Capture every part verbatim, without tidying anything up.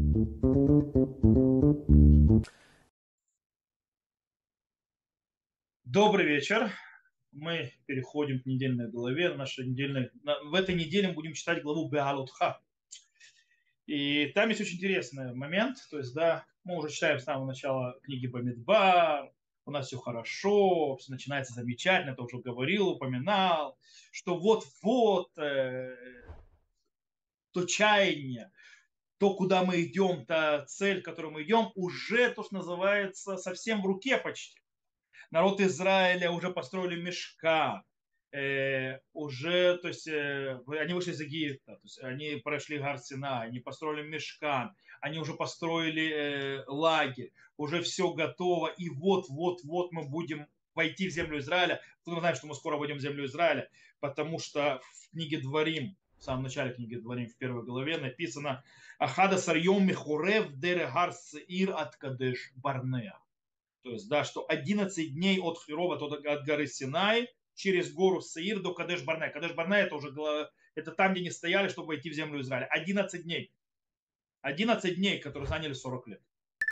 Добрый вечер. Мы переходим к недельной главе. Нашей недельной... на- В этой неделе мы будем читать главу Беалутха. И там есть очень интересный момент. То есть, да, мы уже читаем с самого начала книги Бамидбар. У нас все хорошо, все начинается замечательно. Это уже говорил, упоминал, что вот-вот э, то чаяние, то, куда мы идем, та цель, к которой мы идем, уже, то, что называется, совсем в руке почти. Народ Израиля уже построили мешка, э, уже, то есть, э, они вышли из Египта, то есть, они прошли Гар Синай, они построили мешкан, они уже построили э, лагерь, уже все готово, и вот-вот-вот мы будем войти в землю Израиля. Мы знаем, что мы скоро войдем в землю Израиля, потому что в книге Дворим, в самом начале книги Дворим, в первой главе написано «Ахада сарьем михурев дерегар сеир от кадеш барнеа». То есть, да, что одиннадцать дней от Хирова, от, от горы Синай, через гору Саир до Кадеш-Барне. Кадеш-Барне это уже это там, где не стояли, чтобы войти в землю Израиля. одиннадцать дней. одиннадцать дней, которые заняли сорок лет.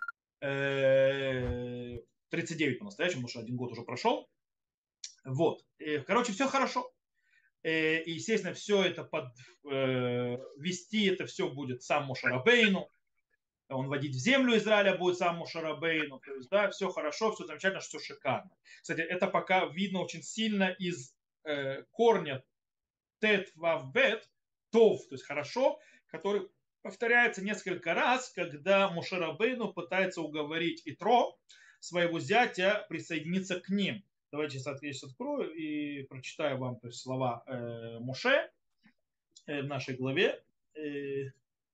тридцать девять по-настоящему, потому что один год уже прошел. Вот. Короче, все хорошо. И, естественно, все это под, вести, это все будет сам Моше Рабейну. Он водить в землю Израиля будет сам Моше Рабейну. То есть, да, все хорошо, все замечательно, все шикарно. Кстати, это пока видно очень сильно из э, корня тет вав бет, тов, то есть хорошо, который повторяется несколько раз, когда Моше Рабейну пытается уговорить Итро, своего зятя, присоединиться к ним. Давайте сейчас открою и прочитаю вам, то есть, слова э, Моше э, в нашей главе. Э,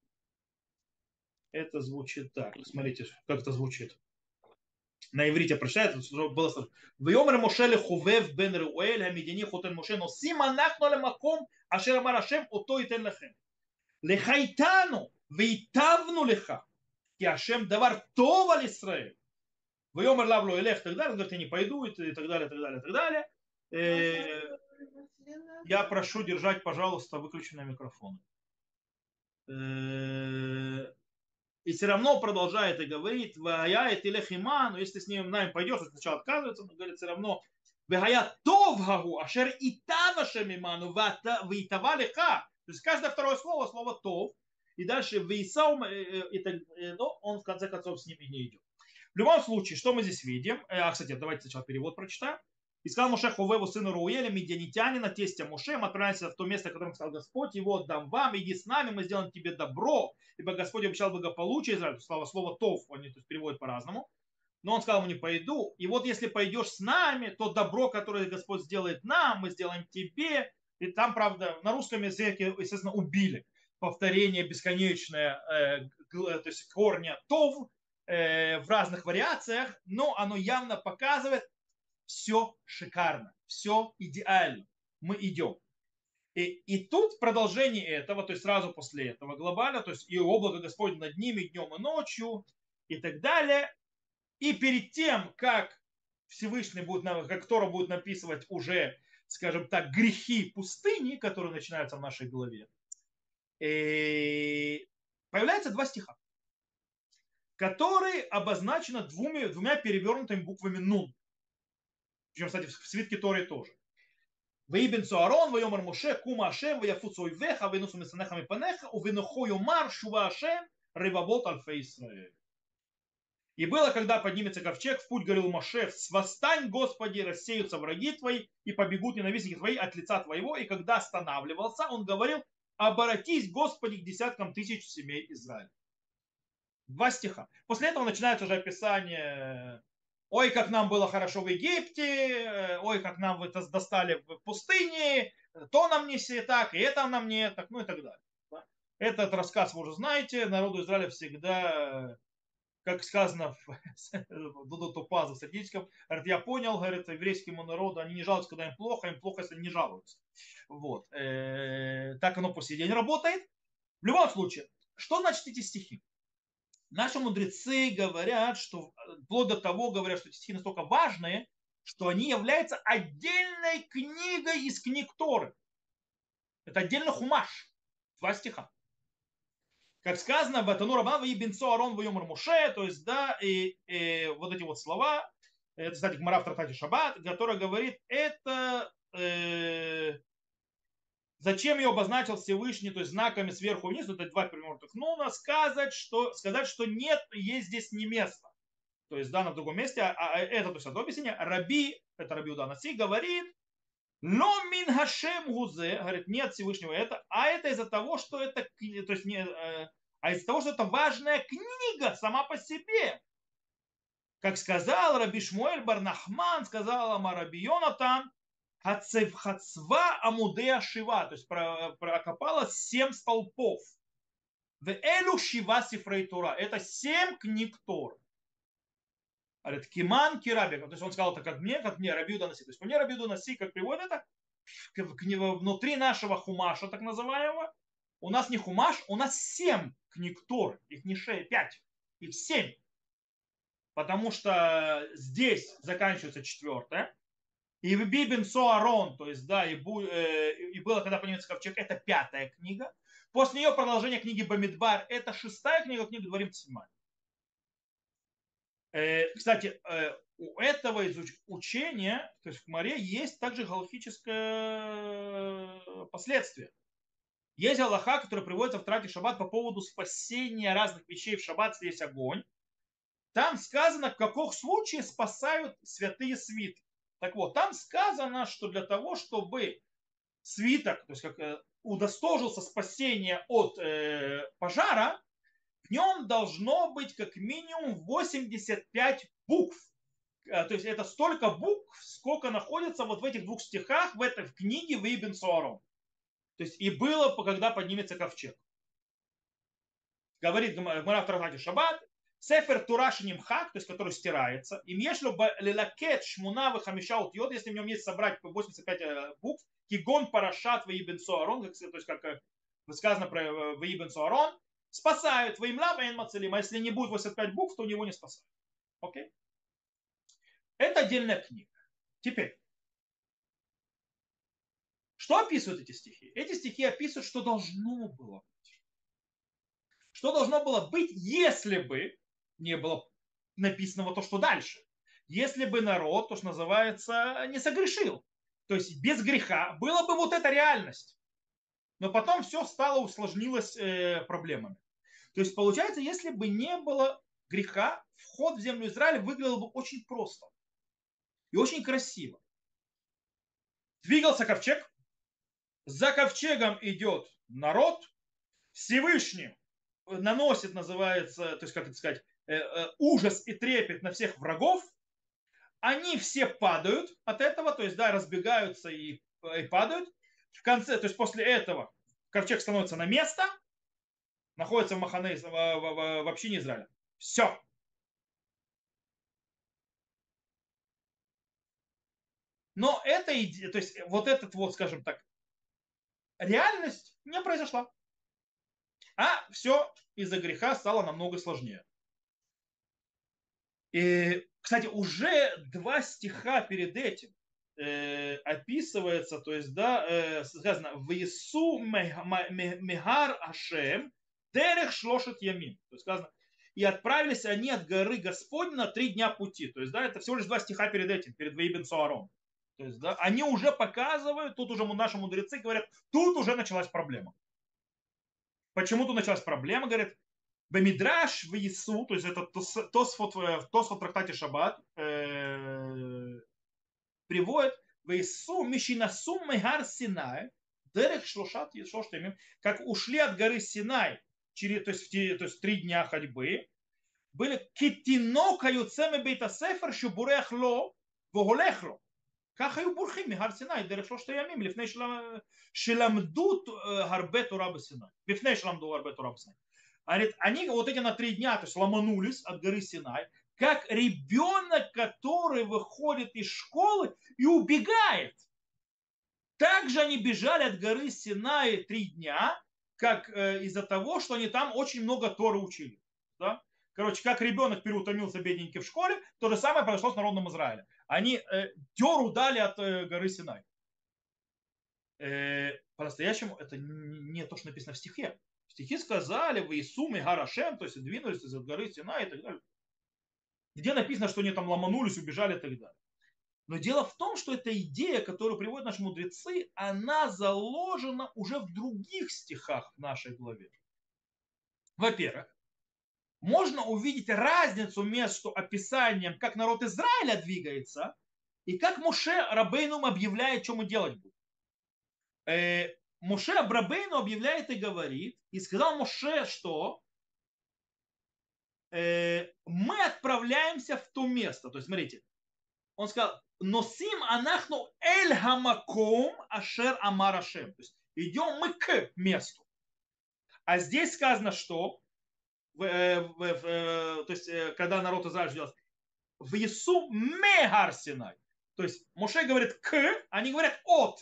это звучит так. Смотрите, как это звучит. На иврите прочитает, было сложно. Вьомер Моше лехувев бен Руэль, хамидяни хотен Моше, носим анахну лемаком, ашер амар Ашем, ото итен лехем. Лехайтану, вейтавну леха, ки Ашем давар тов аль Исраэль. Вьомер лавло элех, так далее, говорит, я не пойду, и так далее, так далее, так далее. Э, я прошу держать, пожалуйста, выключенные микрофоны. Э, И все равно продолжает и говорит, ваяет или хима, но если с ним нами пойдешь, он сначала отказывается, он говорит все равно, ваяет тов гагу, ашер и тавашем иману, витава лиха. То есть каждое второе слово, слово тов, и дальше вейсау, но он в конце концов с ними не идет. В любом случае, что мы здесь видим? А, кстати, давайте сначала перевод прочитаем. И сказал Моше Хувеву, сыну Руэля, медианитянина, тестя Моше, мы отправимся в то место, о котором сказал Господь, его отдам вам, иди с нами, мы сделаем тебе добро, ибо Господь обещал благополучие Израилю. Слово, слово тов, они то есть, переводят по-разному. Но он сказал ему, не пойду. И вот если пойдешь с нами, то добро, которое Господь сделает нам, мы сделаем тебе. И там, правда, на русском языке, естественно, убили. Повторение бесконечное, э, то есть корня тов э, в разных вариациях, но оно явно показывает, все шикарно, все идеально. Мы идем. И, и тут продолжение этого, то есть сразу после этого глобально, то есть и облако Господне над ними днем и ночью и так далее. И перед тем, как Всевышний будет, как Тора будет написывать уже, скажем так, грехи пустыни, которые начинаются в нашей голове, и появляются два стиха, которые обозначены двумя, двумя перевернутыми буквами нун. Причем, кстати, в свитке Торы тоже. Ваибен Цуарон, Вайомар Моше, Кума Ашем, Ваяфуцу Ивеха, Венусу Месанеха Мипанеха, Увенуху Юмар, Шува Ашем, Рыбабот Альфа Исраэль. И было, когда поднимется ковчег, в путь говорил Моше, восстань, Господи, рассеются враги твои, и побегут ненавистники твои от лица твоего. И когда останавливался, он говорил, обратись, Господи, к десяткам тысяч семей Израиля. Два стиха. После этого начинается уже описание: ой, как нам было хорошо в Египте, ой, как нам вы это достали в пустыне, то нам не все так, и это нам не так, ну и так далее. Этот рассказ вы уже знаете, народу Израиля всегда, как сказано в Дудо Топаза в Сардическом, говорит, я понял, говорит, еврейскому народу, они не жалуются, когда им плохо, им плохо, если не жалуются. Вот. Так оно по сей день работает. В любом случае, что значит эти стихи? Наши мудрецы говорят, что вплоть до того говорят, что эти стихи настолько важные, что они являются отдельной книгой из книг Торы. Это отдельно хумаш. Два стиха. Как сказано, Батану Рабан и Бенцо Арон Вайомар Муше, то есть, да, и, и вот эти вот слова, это, кстати, Гмара в трактате Шаббат, которая говорит, это э, зачем ее обозначил Всевышний, то есть знаками сверху вниз, это два перевернутых нуна, сказать, что, сказать, что нет, есть здесь не место. То есть, да, на другом месте, а, а это, то есть, одно объяснение, Раби, это Раби Удан Аси, говорит, но мин хашем гузе, говорит, нет Всевышнего это, а это из-за того, что это, то есть, не, э, а из-за того, что это важная книга сама по себе. Как сказал Раби Шмуэль Барнахман, сказал Ама Раби Йонатан, Хацва Амудея Шива, то есть прокопала семь столпов. В Элю Шива Сифрей Тура. Это семь книг Торы. Говорит, Киман Кирабика. То есть он сказал это как мне, как мне, Раби Уданаси. То есть мне Раби Уданаси, как приводит это, внутри нашего хумаша, так называемого, у нас не хумаш, у нас семь книг Торы. Их не шесть, пять. Их семь. Потому что здесь заканчивается четвертая. И в Бибен Соарон, то есть, да, и, бу, э, и было, когда поднимется ковчег, это пятая книга. После нее продолжение книги Бамидбар, это шестая книга, книга Дворим седьмая. Э, кстати, э, у этого изуч- учения, то есть в Маре, есть также галахическое последствие. Есть Аллаха, который приводится в трате Шаббат по поводу спасения разных вещей в Шаббат, если есть огонь. Там сказано, в каких случаях спасают святые свитки. Так вот, там сказано, что для того, чтобы свиток, то есть как удостожился спасения от э, пожара, в нем должно быть как минимум восемьдесят пять букв. То есть это столько букв, сколько находится вот в этих двух стихах в этой в книге в Ибн Суарон. То есть и было, когда поднимется ковчег. Говорит Гмара в трактате Шаббат, Сефер Тураши Нимхак, то есть который стирается, им ешло лилакет шмуна хамишаут йод, если в нем есть собрать восемьдесят пять букв, кигон парашат ваибен суарон, то есть как сказано про ваибен суарон, спасают ваимла ваин мацелим, а если не будет восемьдесят пять букв, то у него не спасают. Окей? Это отдельная книга. Теперь, что описывают эти стихи? Эти стихи описывают, что должно было быть. Что должно было быть, если бы не было написанного то, что дальше. Если бы народ, то, что называется, не согрешил. То есть без греха была бы вот эта реальность. Но потом все стало, усложнилось э, проблемами. То есть получается, если бы не было греха, вход в землю Израиля выглядел бы очень просто. И очень красиво. Двигался ковчег. За ковчегом идет народ. Всевышний наносит, называется, то есть, как это сказать, ужас и трепет на всех врагов, они все падают от этого, то есть, да, разбегаются и, и падают. В конце, то есть, после этого ковчег становится на место, находится в Махане, в, в, в, в общине Израиля. Все. Но это, то есть, вот этот вот, скажем так, реальность не произошла. А все из-за греха стало намного сложнее. И, кстати, уже два стиха перед этим э, описывается, то есть, да, э, сказано, «Весу мегар Ашем терех шлошет ямин». То есть сказано, и отправились они от горы Господня на три дня пути. То есть, да, это всего лишь два стиха перед этим, перед Ваибен Суаром. То есть, да, они уже показывают, тут уже наши мудрецы говорят, тут уже началась проблема. Почему тут началась проблема? Говорят, Бамидраш в Ису, то есть это Тосфот в Тосфот трактате Шаббат, э, приводит в Ису Мишинасум Мегар Синай, Дерех Шлошат Ешоштемим, как ушли от горы Синай, через, то, есть, то есть три дня ходьбы, были Китино Каюцеме Бейтасефер Шубурехло Воголехло. כך היו בורחים מהר סיני דרך שלושת הימים לפני שלמדו הרבה תורה בסיני, לפני שלמדו הרבה תורה בסיני. Они вот эти на три дня, то есть ломанулись от горы Синай, как ребенок, который выходит из школы и убегает. Также они бежали от горы Синай три дня, как э, из-за того, что они там очень много Торы учили. Да? Короче, как ребенок переутомился бедненький в школе, то же самое произошло с народом Израиля. Они э, дёру дали от э, горы Синай. Э, по-настоящему это не то, что написано в стихе. Стихи сказали, в Иисуме Гарашем, то есть двинулись из горы Сина и так далее. Где написано, что они там ломанулись, убежали и так далее. Но дело в том, что эта идея, которую приводят наши мудрецы, она заложена уже в других стихах в нашей главе. Во-первых, можно увидеть разницу между описанием, как народ Израиля двигается, и как Моше Рабейну объявляет, что мы делать будем. Э, Моше Рабейну объявляет и говорит, и сказал Моше, что э, мы отправляемся в то место. То есть, смотрите, он сказал, носим анахну эль хамаком ашер амар Ашем. То есть, идем мы к месту. А здесь сказано, что в, в, в, то есть, когда народ Израиля делал в Ису Мегар Синай. То есть Моше говорит к, они говорят от.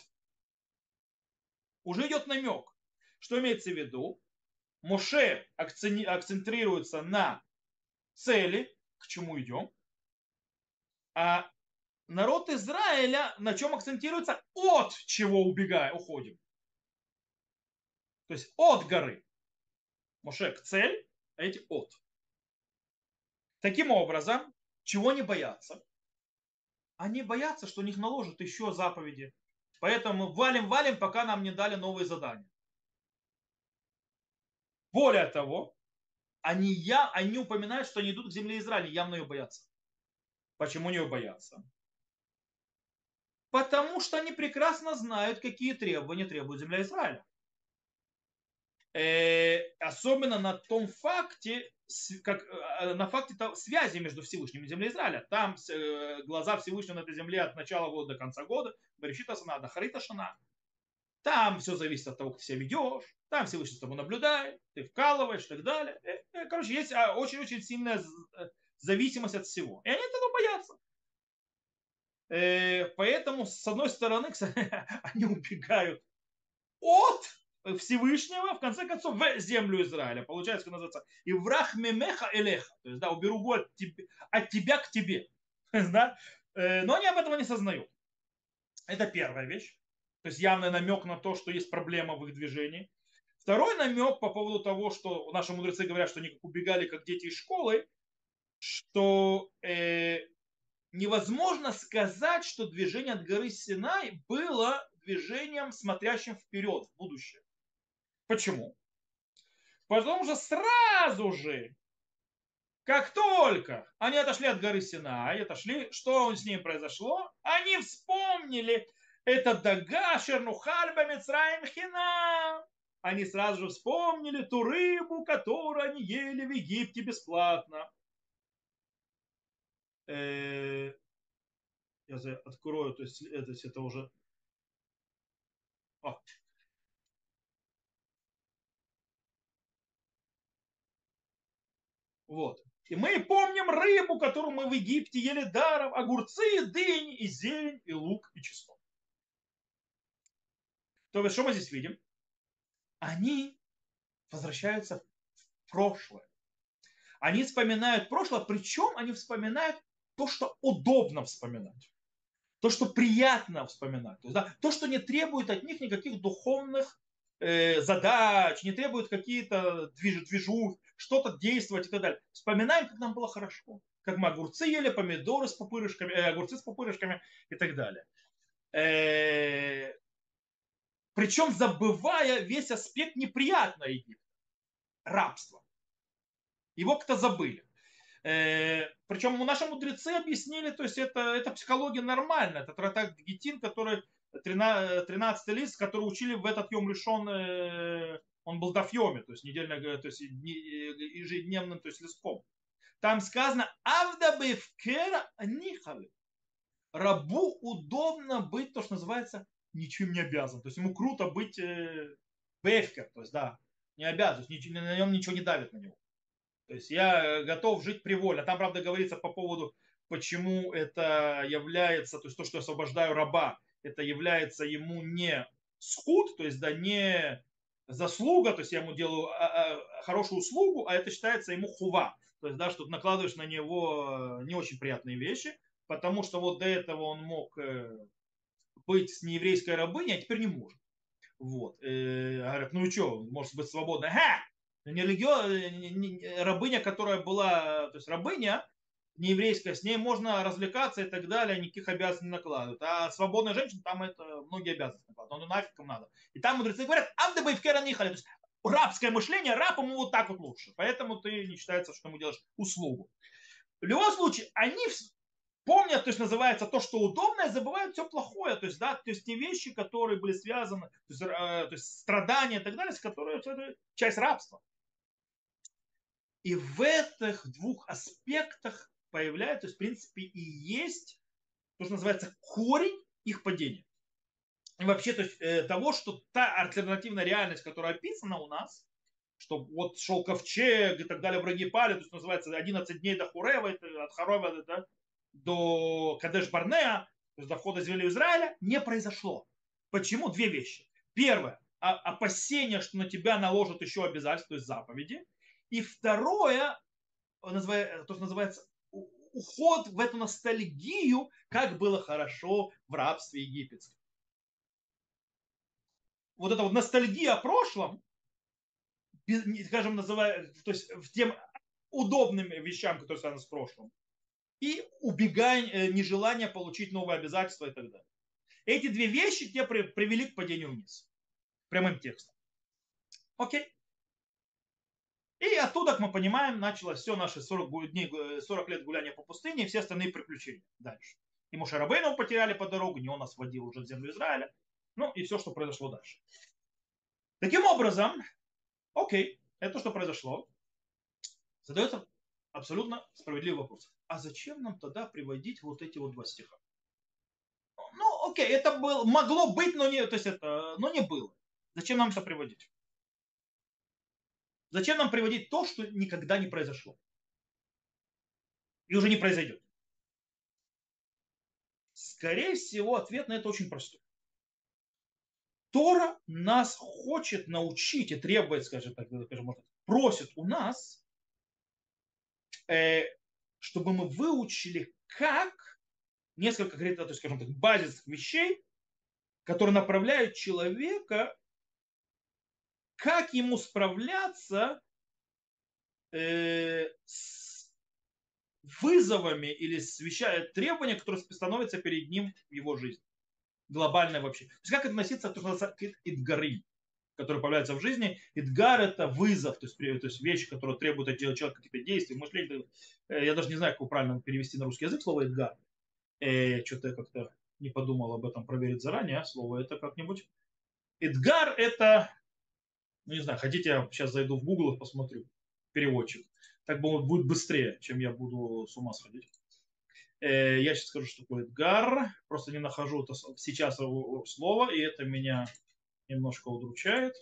Уже идет намек. Что имеется в виду? Моше акцентрируется на цели, к чему идем, а народ Израиля на чем акцентируется? От чего убегаем, уходим. То есть от горы. Моше к цель, а эти от. Таким образом, чего не боятся? Они боятся, что у них наложат еще заповеди. Поэтому валим-валим, пока нам не дали новые задания. Более того, они, я, они упоминают, что они идут к земле Израиля, явно ее боятся. Почему ее боятся? Потому что они прекрасно знают, какие требования требует земля Израиля. Э, особенно на том факте, как, на факте связи между Всевышним и землей Израиля. Там э, глаза Всевышнего на этой земле от начала года до конца года. Берешита Шана, Дахарита Шана. Там все зависит от того, как ты себя ведешь. Там Всевышний с тобой наблюдает, ты вкалываешь и так далее. Короче, есть очень-очень сильная зависимость от всего. И они этого боятся. Поэтому, с одной стороны, они убегают от Всевышнего, в конце концов, в землю Израиля. Получается, как называется, и враг мемеха элеха. То есть, да, уберу от тебя, от тебя к тебе. Да? Но они об этом не сознают. Это первая вещь. То есть явный намек на то, что есть проблема в их движении. Второй намек по поводу того, что наши мудрецы говорят, что они убегали как дети из школы, что э, невозможно сказать, что движение от горы Синай было движением, смотрящим вперед, в будущее. Почему? Потому что сразу же, как только они отошли от горы Синай, отошли, что с ними произошло? Они вспомнили это дага шернухальба мицраим хина. Они сразу же вспомнили ту рыбу, которую они ели в Египте бесплатно. Я открою, то есть это, это уже... А. Вот. И мы помним рыбу, которую мы в Египте ели даром, огурцы, дыни, и зелень, и лук, и чеснок. То есть, что мы здесь видим? Они возвращаются в прошлое. Они вспоминают прошлое, причем они вспоминают то, что удобно вспоминать. То, что приятно вспоминать. То, есть, да, то что не требует от них никаких духовных э, задач, не требует какие-то движ, движух, что-то действовать и так далее. Вспоминаем, как нам было хорошо. Как мы огурцы ели, помидоры с пупырышками, э, огурцы с пупырышками и так далее. Э, причем забывая весь аспект неприятного Египта. Рабства. Его как-то забыли. Э, причем наши мудрецы объяснили, то есть это, это психология нормальная. Это трактат Гетин, который тринадцатый лист, который учили в этот Йом Ришон, э, он был дафьоме, то есть недельно, то есть ежедневным, то есть листком. Там сказано «Авда бевкера нихавы». Рабу удобно быть, то, что называется, ничем не обязан. То есть ему круто быть э, бевкер, то есть да, не обязан, то есть на нем ничего не давит на него. То есть я готов жить привольно. Там, правда, говорится по поводу, почему это является, то есть то, что я освобождаю раба, это является ему не скут, то есть да, не заслуга, то есть я ему делаю хорошую услугу, а это считается ему хува. То есть, да, что ты накладываешь на него не очень приятные вещи, потому что вот до этого он мог быть с нееврейской рабыней, а теперь не может. Вот. Э, говорят, ну и что, может быть свободна? Ха! Не религио... не- не- рабыня, которая была, то есть рабыня, нееврейская, с ней можно развлекаться и так далее, никаких обязанностей не накладывают. А свободная женщина, там это многие обязанности накладывают. Ну нафиг им надо. И там мудрецы говорят, амдебы в керанихали. То есть рабское мышление, раб ему вот так вот лучше. Поэтому ты не считается, что ему делаешь услугу. В любом случае, они помнят, то есть называется то, что удобно, и забывают все плохое. То есть, да, то есть те вещи, которые были связаны, то есть, э, то есть страдания и так далее, с которыми это часть рабства. И в этих двух аспектах появляется, то есть, в принципе, и есть то, что называется корень их падения. И вообще, то есть, э, того, что та альтернативная реальность, которая описана у нас, что вот шел ковчег и так далее, враги пали, то есть называется одиннадцать дней до Хурева, от Харева да, до Кадеш-Барнеа, то есть до входа земли Израиля, не произошло. Почему? Две вещи. Первое, опасение, что на тебя наложат еще обязательства, то есть заповеди. И второе, то, что называется уход в эту ностальгию, как было хорошо в рабстве египетском. Вот эта вот ностальгия о прошлом, скажем, называя, то есть в тем удобным вещам, которые связаны с прошлым, и убегание, нежелание получить новые обязательства и так далее. Эти две вещи тебя привели к падению вниз. Прямым текстом. Окей. И оттуда, как мы понимаем, началось все наши сорок, дней, сорок лет гуляния по пустыне и все остальные приключения дальше. И Моше Рабейну потеряли по дорогу, не он нас водил уже в землю Израиля. Ну и все, что произошло дальше. Таким образом, окей, это что произошло. Задается абсолютно справедливый вопрос. А зачем нам тогда приводить вот эти вот два стиха? Ну, окей, это было, могло быть, но не, то есть это, но не было. Зачем нам это приводить? Зачем нам приводить то, что никогда не произошло? И уже не произойдет? Скорее всего, ответ на это очень простой. Тора нас хочет научить и требует, скажем так, скажем, может, просит у нас, э, чтобы мы выучили, как несколько, то есть, скажем так, базисных вещей, которые направляют человека, как ему справляться э, с вызовами или с вещами, требованиями, которые становятся перед ним в его жизни. Глобально вообще. То есть как относиться к идгары, которые появляются в жизни. Идгар это вызов, то есть, то есть вещи, которые требуют от человека каких-то действий, мышления. Я даже не знаю, как правильно перевести на русский язык слово идгар. Э, что-то я как-то не подумал об этом проверить заранее. А слово это как-нибудь. Идгар это, ну не знаю, хотите, я сейчас зайду в Google и посмотрю. Переводчик. Так будет быстрее, чем я буду с ума сходить. Я сейчас скажу, что такое Эдгар. Просто не нахожу это сейчас слово, и это меня немножко удручает.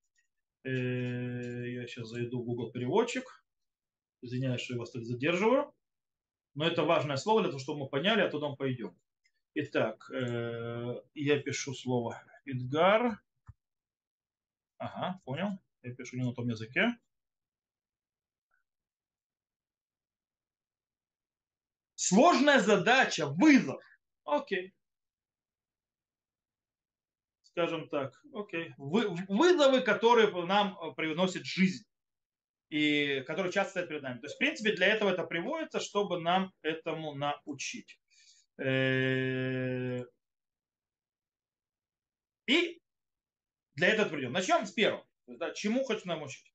Я сейчас зайду в Google переводчик. Извиняюсь, что я вас так задерживаю. Но это важное слово для того, чтобы мы поняли, а туда мы пойдем. Итак, я пишу слово Эдгар. Ага, понял. Я пишу не на том языке. Сложная задача, вызов. Окей. Скажем так, окей. Вы, вызовы, которые нам приносит жизнь. И которые часто стоят перед нами. То есть, в принципе, для этого это приводится, чтобы нам этому научить. И для этого придем. Начнем с первого. Да, чему хочу научить?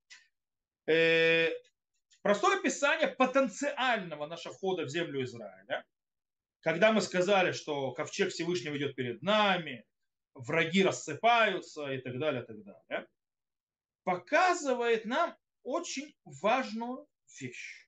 Простое описание потенциального нашего входа в землю Израиля. Когда мы сказали, что ковчег Всевышнего идет перед нами, враги рассыпаются и так далее, и так далее, показывает нам очень важную вещь.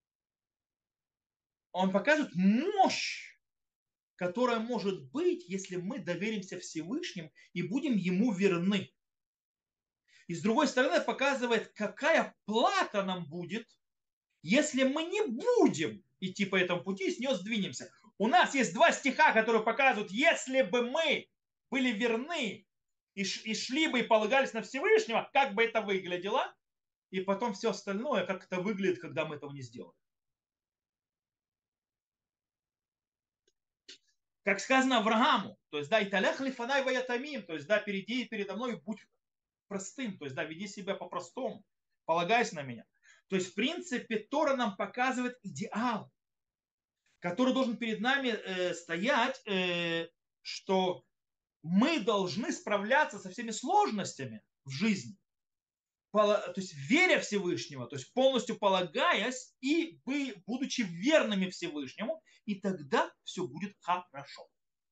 Он показывает мощь, которая может быть, если мы доверимся Всевышнему и будем Ему верны. И с другой стороны показывает, какая плата нам будет, если мы не будем идти по этому пути и с нее сдвинемся. У нас есть два стиха, которые показывают, если бы мы были верны и шли бы и полагались на Всевышнего, как бы это выглядело, и потом все остальное, как это выглядит, когда мы этого не сделаем. Как сказано Аврааму, то есть, да, и талях лифанай ваятамим, то есть, да, перейди передо мной и будь простым, то есть, да, веди себя по-простому, полагайся на меня. То есть, в принципе, Тора нам показывает идеал, который должен перед нами э, стоять, э, что мы должны справляться со всеми сложностями в жизни, то есть веря Всевышнего, то есть полностью полагаясь и будучи верными Всевышнему, и тогда все будет хорошо.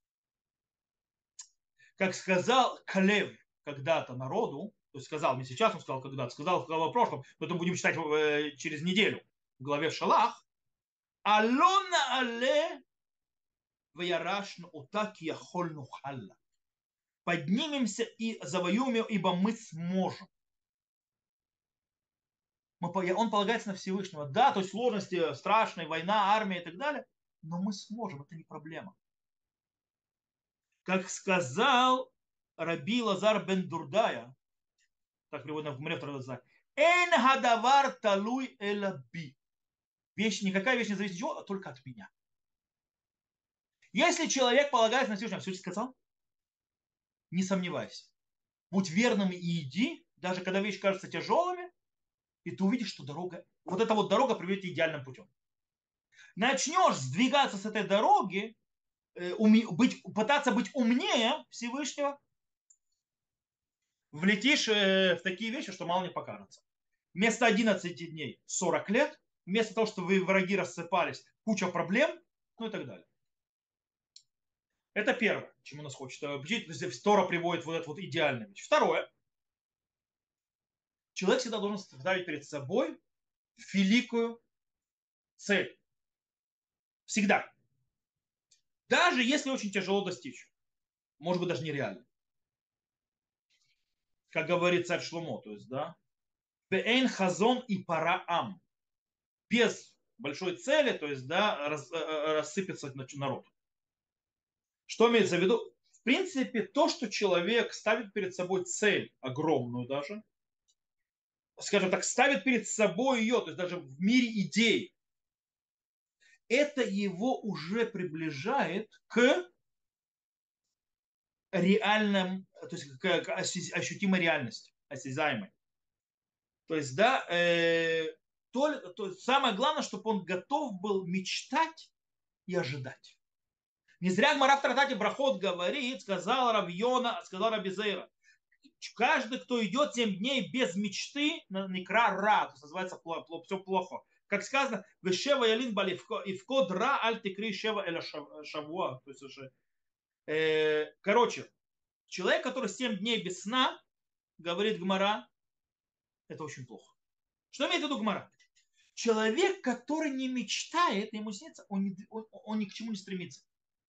Как сказал Калев когда-то народу, то есть сказал, не сейчас он сказал когда-то, сказал в прошлом, но это будем читать э, через неделю в главе в Шалах, Алона але ваярашну утаки яхольну халла. Поднимемся и завоюем ее, ибо мы сможем. Он полагается на Всевышнего. Да, то есть сложности страшные, война, армия и так далее, но мы сможем, это не проблема. Как сказал Раби Лазар бен Дурдая, так приводится в Мреф Лазар, «Эн хадавар талуй элаби». Вещь, никакая вещь не зависит от чего, а только от меня. Если человек полагается на Всевышнего, все сказал, не сомневайся. Будь верным и иди, даже когда вещи кажутся тяжелыми, и ты увидишь, что дорога, вот эта вот дорога приведет идеальным путем. Начнешь сдвигаться с этой дороги, быть, пытаться быть умнее Всевышнего, влетишь в такие вещи, что мало не покажется. Вместо одиннадцати дней сорок лет, вместо того, чтобы враги рассыпались, куча проблем, ну и так далее. Это первое, чему нас хочет. Тора приводит вот это вот идеальную вещь. Второе. Человек всегда должен ставить перед собой великую цель. Всегда. Даже если очень тяжело достичь. Может быть, даже нереально. Как говорит царь Шломо, то есть, да. Беэйн хазон и параам. Без большой цели, то есть, да, рас, рассыпется народ. Что имеется в виду? В принципе, то, что человек ставит перед собой цель, огромную даже, скажем так, ставит перед собой ее, то есть даже в мире идей, это его уже приближает к реальным, то есть к, к ощутимой реальности, осязаемой. То есть, да, э, то, то самое главное, чтобы он готов был мечтать и ожидать. Не зря Гмара в трактате Брахот говорит, сказал Равьона, сказал Рабизейра, каждый, кто идет семь дней без мечты, некра ра, то есть называется все плохо. Как сказано, вешева ялин бали и в код ра аль текри шева эля шавуа. То есть уже, э, короче, человек, который семь дней без сна, говорит Гмара, это очень плохо. Что имеет в виду Гмара? Человек, который не мечтает, ему снится, он, не, он, он ни к чему не стремится.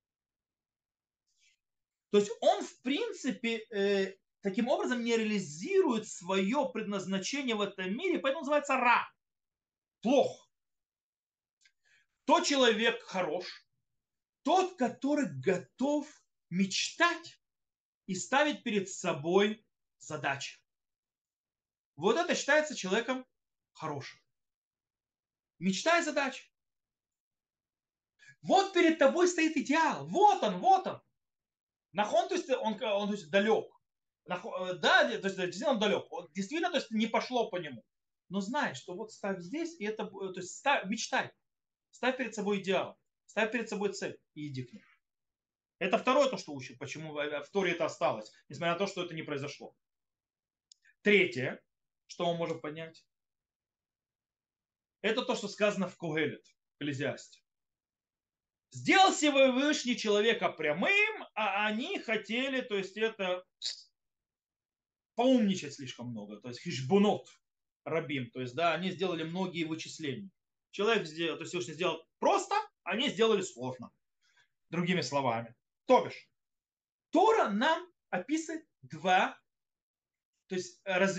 То есть он, в принципе, э, таким образом не реализует свое предназначение в этом мире, поэтому называется ра. Плохо. Тот человек хорош, тот, который готов мечтать и ставить перед собой задачи. Вот это считается человеком хорошим. Мечта и задача. Вот перед тобой стоит идеал. Вот он, вот он. Нахон, то есть он, он то есть, далек. Нахон, да, то есть действительно он далек. Он действительно то есть, не пошло по нему. Но знай, что вот ставь здесь, и это, то есть ставь, мечтай. Ставь перед собой идеал. Ставь перед собой цель и иди к ней. Это второе то, что учит, почему в Торе это осталось, несмотря на то, что это не произошло. Третье, что мы можем понять, это то, что сказано в Когелет, в Экклезиасте. Сделал Всевышний человека прямым, а они хотели, то есть это поумничать слишком много, то есть хишбунот рабим, то есть да, они сделали многие вычисления. Человек сделал, то есть Всевышний сделал просто, они сделали сложно. Другими словами. То бишь, Тора нам описывает два, то есть раз,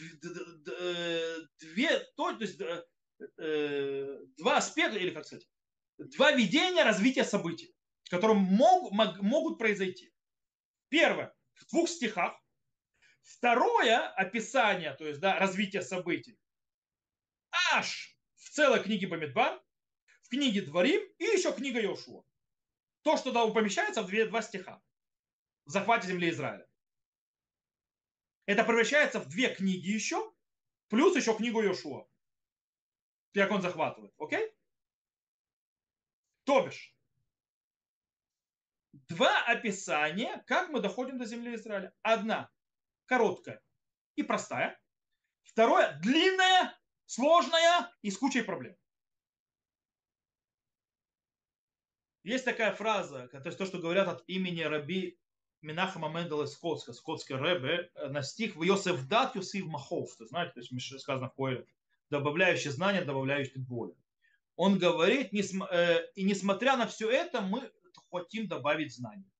две, то, то есть два аспекта, или как сказать, два видения развития событий, которые мог, могут произойти. Первое, в двух стихах. Второе, описание, то есть да, развитие событий, аж в целой книге Бамидбар, в книге Дворим и еще книга Йошуа. то, что да, помещается в две, два стиха в захвате земли Израиля. Это превращается в две книги еще, плюс еще книгу Йошуа, как он захватывает. Окей? То бишь, два описания, как мы доходим до земли Израиля. Одна короткая и простая. Второе длинная, сложная и с кучей проблем. Есть такая фраза, то есть то, что говорят от имени раби Менахема Мендела Скотска, скотский рэбе, на стих в Йосеф дат Йосиф Махов. Ты знаете, то есть сказано в Коэле, добавляющий знания, добавляющий боль. Он говорит, и несмотря на все это, мы хотим добавить знаний.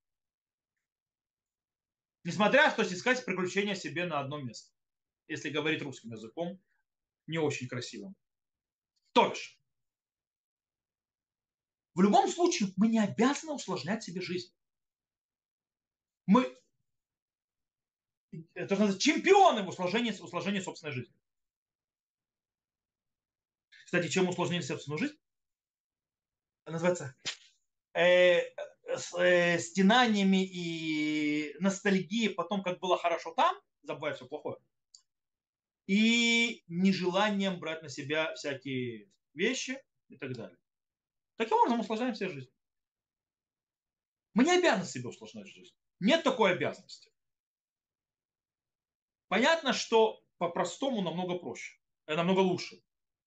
Несмотря, то есть искать приключения себе на одно место. Если говорить русским языком, не очень красивым. То бишь, в любом случае мы не обязаны усложнять себе жизнь. Мы это называется чемпионы в усложнении, усложнении собственной жизни. Кстати, чем усложнили собственную жизнь? Это называется э, с, э, стенаниями и ностальгией по том, как было хорошо там, забывая все плохое, и нежеланием брать на себя всякие вещи и так далее. Таким образом усложняем себе жизнь. Мы не обязаны себе усложнять жизнь. Нет такой обязанности. Понятно, что по-простому намного проще, намного лучше.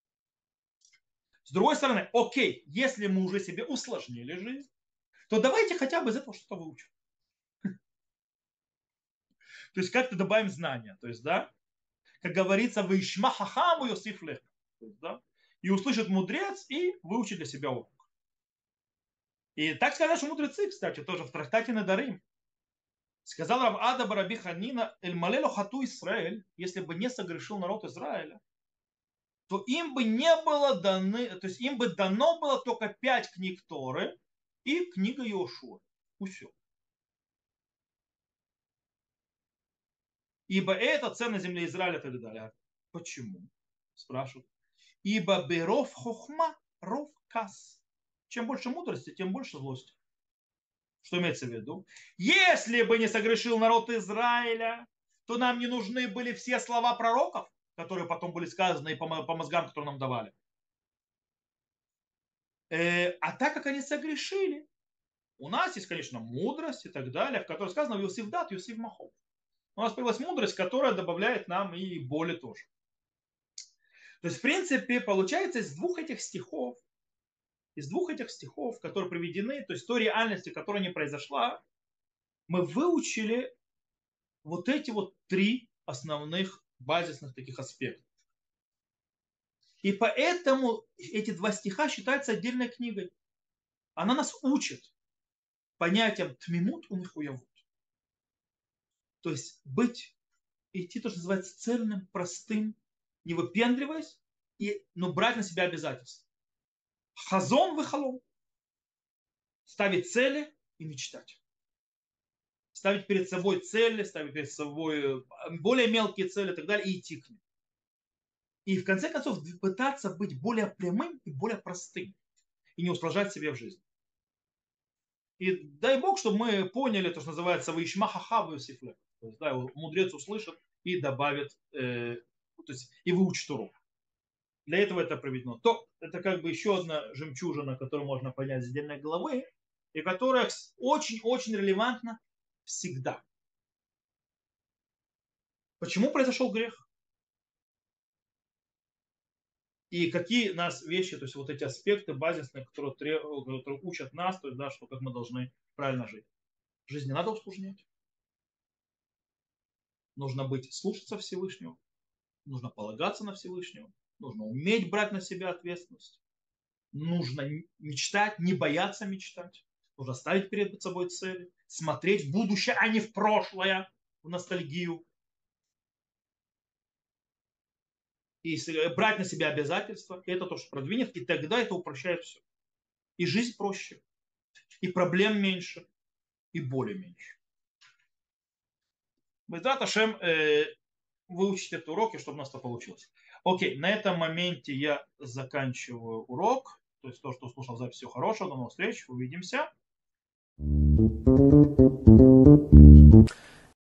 С другой стороны, окей, если мы уже себе усложнили жизнь, то давайте хотя бы из этого что-то выучим. То есть как-то добавим знания. То есть, да, как говорится, «Ваишма хахаму Йосиф лех». Да, и услышит мудрец и выучит для себя урок. И так сказали наши мудрецы, кстати, тоже в трактате Недарим. Сказал Рав Ада Бараби Ханина, «Эль малело хату Исраэль», если бы не согрешил народ Израиля, то им бы не было даны, то есть им бы дано было только пять книг Торы и книга Йошуа. И все. Ибо это цена земли Израиля и так далее. Почему? Спрашивают. Ибо беров хохма ров кас. Чем больше мудрости, тем больше злости. Что имеется в виду? Если бы не согрешил народ Израиля, то нам не нужны были все слова пророков, которые потом были сказаны и по мозгам, которые нам давали. А так как они согрешили, у нас есть, конечно, мудрость и так далее, в которой сказано Йосиф дат, Йосиф махов. У нас появилась мудрость, которая добавляет нам и боли тоже. То есть, в принципе, получается из двух этих стихов, из двух этих стихов, которые приведены, то есть той реальности, которая не произошла, мы выучили вот эти вот три основных базисных таких аспекта. И поэтому эти два стиха считаются отдельной книгой. Она нас учит понятиям тмимут у михуявут. То есть быть, идти то, что называется цельным, простым, не выпендриваясь, и, но брать на себя обязательства. Хазон выхалом. Ставить цели и мечтать. Ставить перед собой цели, ставить перед собой более мелкие цели и так далее, и идти к ним. И в конце концов пытаться быть более прямым и более простым. И не усложнять себе в жизни. И дай Бог, чтобы мы поняли то, что называется «Ваишма хахаву Йосиф». То есть, да, мудрец услышит и добавит, э, то есть, и выучит урок. Для этого это проведено. То это как бы еще одна жемчужина, которую можно понять с отдельной головы, и которая очень-очень релевантна всегда. Почему произошел грех? И какие нас вещи, то есть вот эти аспекты базисные, которые, которые учат нас, то есть, да, что как мы должны правильно жить. Жизнь не надо усложнять. Нужно быть, слушаться Всевышнего. Нужно полагаться на Всевышнего. Нужно уметь брать на себя ответственность. Нужно мечтать, не бояться мечтать. Нужно ставить перед собой цели. Смотреть в будущее, а не в прошлое, в ностальгию. И брать на себя обязательства. Это то, что продвинет. И тогда это упрощает все. И жизнь проще. И проблем меньше. И боли меньше. Безрат Ашем, э, выучить этот урок, и чтобы у нас это получилось. Окей, на этом моменте я заканчиваю урок. То есть то, что слушал запись, всего хорошего. До новых встреч. Увидимся.